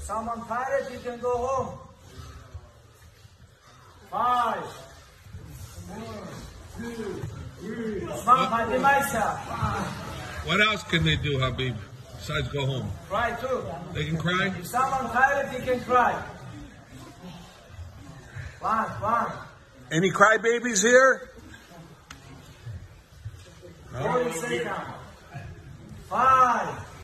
someone tired, you can go home. 5, 4, 2, 3. What else can they do, Khabib, besides go home? Cry too. They can cry? If someone tired, he can cry. 1. Any crybabies here? 40 seconds. 5.